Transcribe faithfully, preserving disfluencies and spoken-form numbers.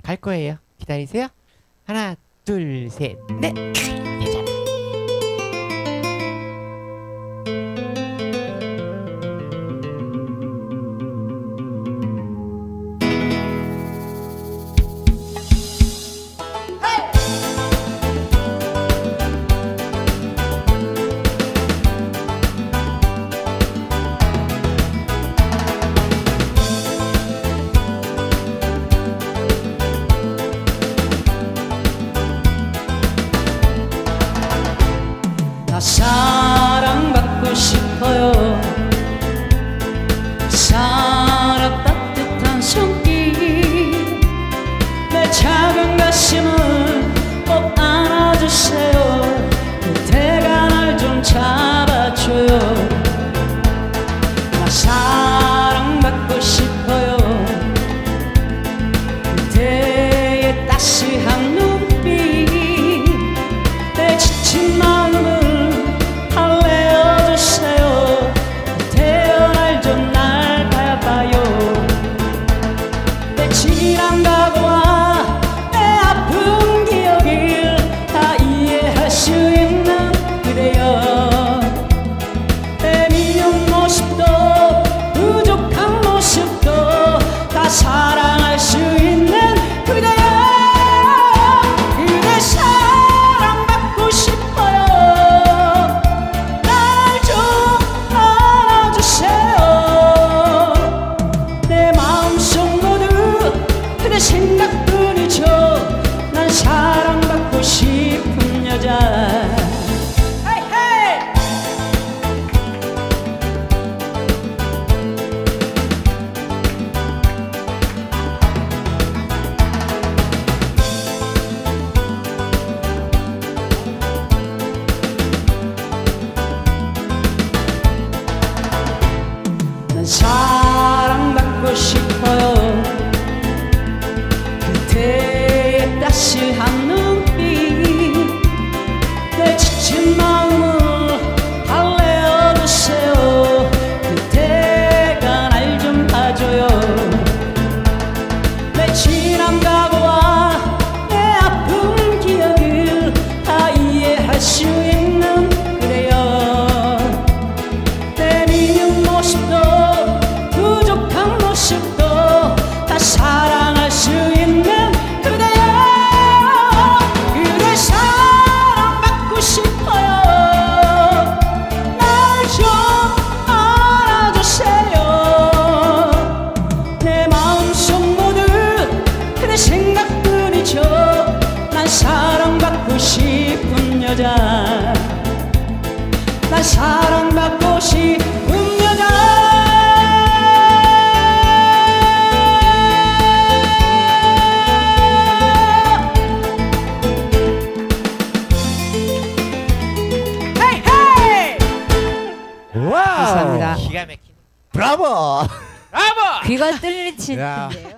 갈 거예요. 기다리세요. 하나, 둘, 셋, 넷. 나 사랑받고 싶어요. 사랑 따뜻한 손길, 내 작은 가슴을 꼭 안아주세요. 그대가 날 좀 잡아줘요. 나 사랑받고 싶어요. 그대의 따스한 눈빛, 내 지친 마음을 지난 과거와 내 아픈 기억을 다 이해할 수 있는 그대여. 내 미운 모습도 부족한 모습도 다 사랑할 수 있는 그대여. 그대 사랑받고 싶어요. 날 좀 안아주세요. 내 마음속 그대 생각뿐이죠. 난 사랑받고 싶은 여자. 헤이 헤이. 난 사랑받고 싶어요. 그대의 따스한 눈빛, 내 지친 마음을 달래어주세요. 그대가 날 좀 봐줘요. 내 지난 과거와 내 아픈 기억을 다 이해할 수 있는 그대여. 내 미운 모습도 부족한 모습도 다 사랑할 수 있는 그대여. 그대 사랑받고 싶어요. 날 좀 안아주세요. 내 마음속 모두 그대 생각뿐이죠. 난 사랑받고 싶은 여자. 난 사랑받고 싶은 여자. 와우. 감사합니다. 기가 막히네. 브라보. 브라보. 귀가 뚫리실 텐데요.